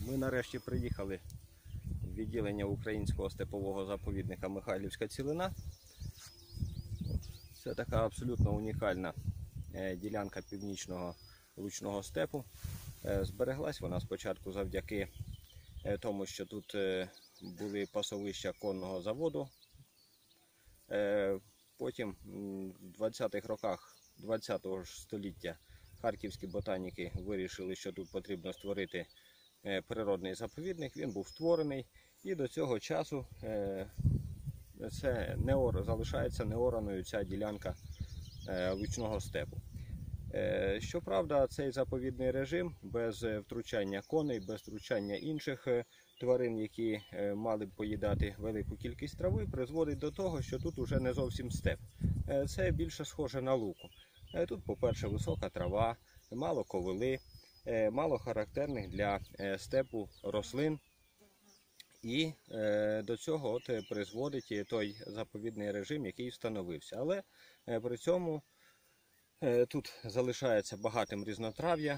Ми нарешті приїхали в відділення Українського степового заповідника Михайлівська цілина. Це така абсолютно унікальна ділянка північного лучного степу. Збереглась вона спочатку завдяки тому, що тут були пасовища конного заводу. Потім в 20-х роках 20-го століття харківські ботаніки вирішили, що тут потрібно створити природний заповідник. Він був створений, і до цього часу це залишається неораною ця ділянка лучного степу. Щоправда, цей заповідний режим без втручання коней, без втручання інших тварин, які мали б поїдати велику кількість трави, призводить до того, що тут уже не зовсім степ. Це більше схоже на луку. Тут, по-перше, висока трава, мало ковили, мало характерних для степу рослин. І до цього призводить той заповідний режим, який встановився. Але при цьому тут залишається багатим різнотрав'я,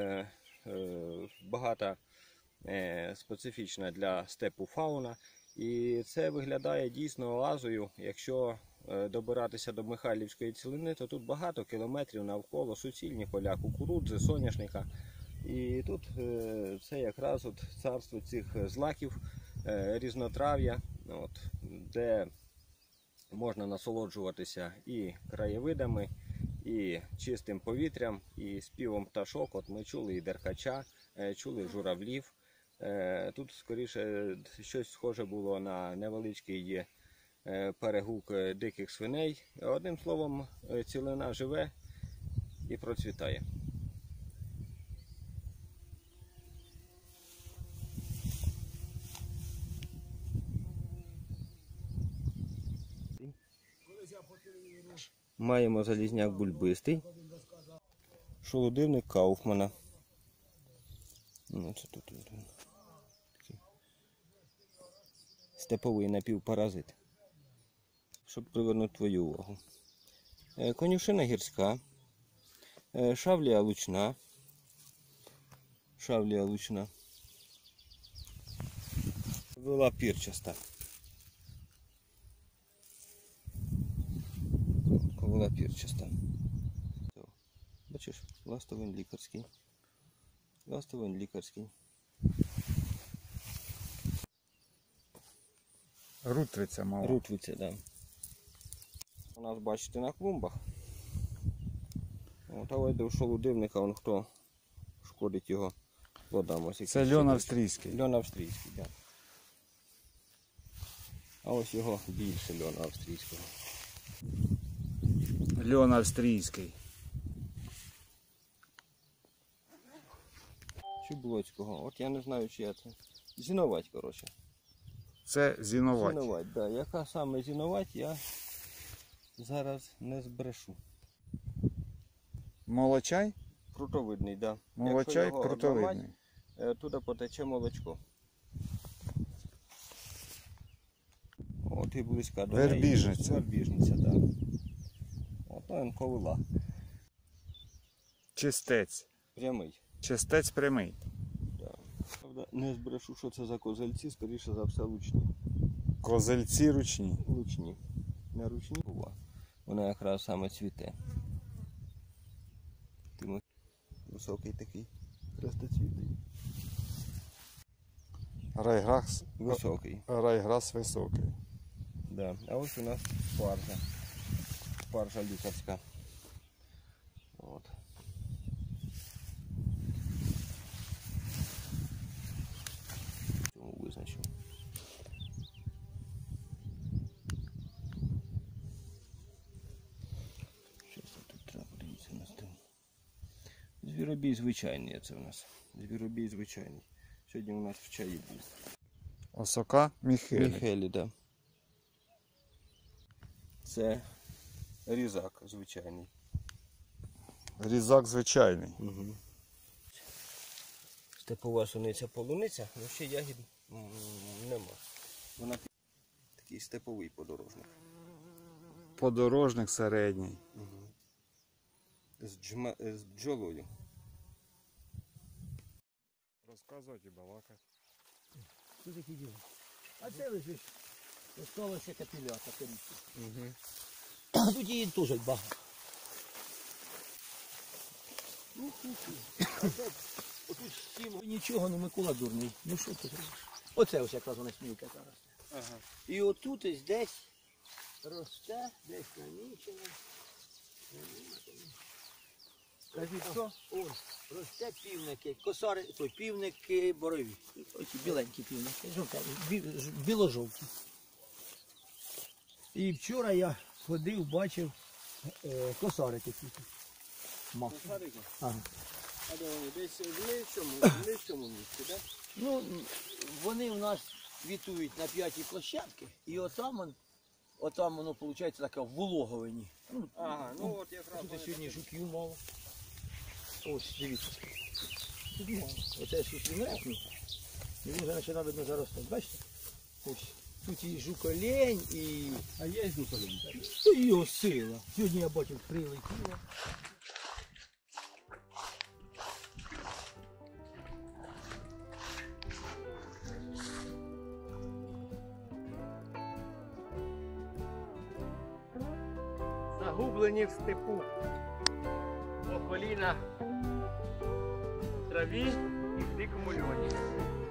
багата специфічна для степу фауна. І це виглядає дійсно оазою. Якщо добиратися до Михайлівської цілини, то тут багато кілометрів навколо суцільні поля кукурудзи, соняшника. І тут це якраз царство цих злаків, різнотрав'я, де можна насолоджуватися і краєвидами, і чистим повітрям, і співом пташок. Ми чули і деркача, чули журавлів. Тут скоріше щось схоже було на невеличкий перегук диких свиней. Одним словом, цілина живе і процвітає. Маємо залізняк бульбистий, шолодивник Кауфмана. Це тут степовий напівпаразит. Щоб привернути твою увагу. Конюшина гірська, шавлія лучна, вила пірчаста. Ковила пірчаста. Бачиш, ластовин лікарський. Рутвиця мала. Рутвиця, так. У нас, бачите, на клумбах. Але до шолодивника, хто шкодить його плодам. Це льон австрійський. Льон австрійський, так. А ось його більше льона австрійського. Льон австрійський. Чублоцького. От я не знаю, чия це. Зіновать, коротше. Це зіновать. Зіновать, так. Яка саме зіновать, я зараз не збрешу. Молочай? Крутовидний, так. Да. Молочай крутовидний. Туди потече молочко. От і близька до Вербіжниця. Вербіжниця, так. От він ковила. Чистець. Прямий. Чистець прямий. Так. Правда, не збрешу, що це за козельці, скоріше за все лучні. Козельці ручні. Лучні. Не ручні була. Вона якраз саме цвіте. Високий такий, хрестоцвітний. Райграс високий. Райграс високий. Да. А ось у нас спаржа. Спаржа лікарська. От. Цьому визначу. Щось тут треба подивитися на стіл. Звіробій звичайний це у нас. Звіробій звичайний. Сьогодні у нас в чаї був. Осока Міхелі. Міхелі, так. Да. Це різак звичайний. Різак звичайний. Угу. Степова суниця полуниця, але ще ягід нема. Вона такий степовий подорожник. Подорожник середній. Угу. З бджолою. Показувати і балакати. Що таке діло? А це лежить. Осталося капілята корінці. Угу. Тут її теж багато. Отут всім нічого, ну Микола дурний. Ну що ти робиш? Оце ось якраз вона смілка зараз. Ага. І отут ось десь росте, десь намічено. Кажіть, що? Ось, росте півники, косари, той півники борові. Ось біленькі півники, біло-жовті. І вчора я ходив, бачив косари такі. Косарики? Ага. А де вони? Десь в цьому місці, так? Ну, вони у нас квітують на 5-й площадці, і отам воно, виходить, таке в вологовині. Ну, Ага, ну от якраз. тут сьогодні жуків мало. Ось, дивіться. Тут мало. Оце щось він репнув. І він вже починає видно заростати. Бачите? Ось. Тут і жуколень, і... А є жуколень? То його сила. Сьогодні я бачив прилетіло. Загублені в степу. По коліна в траві і в дикому льоні.